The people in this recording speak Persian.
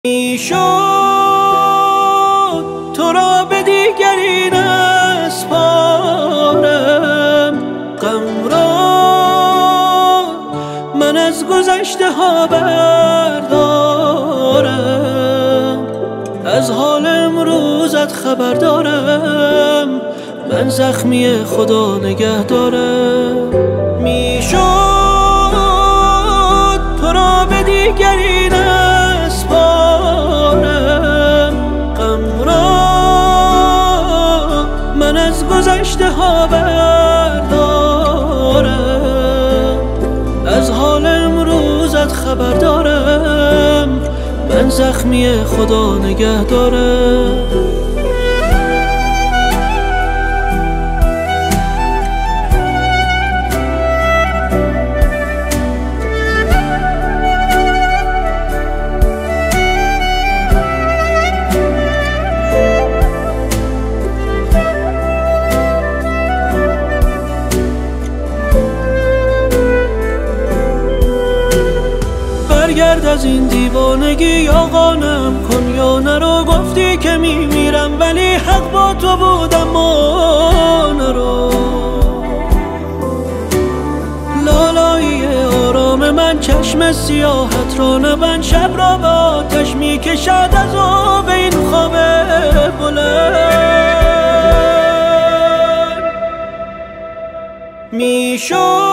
میشد تو را به دیگری نسپارم، غم را من از گذشته ها بردارم. از حال امروزت خبر دارم، من زخمی خدا نگه دارم. میشد تو را به دیگری نسپارم، غم را من از گذشته ها بردارم. از حال امروزت خبر دارم، من زخمی خدا نگه دارم. برگرد از این دیوانگی یا قانم کن یا نرو. گفتی که میمیرم ولی حق با تو بودم ما نرو. لالایی آرام من چشم سیاحت را نبند، شب را به آتش میکشد از آب این خواب بلند. میشد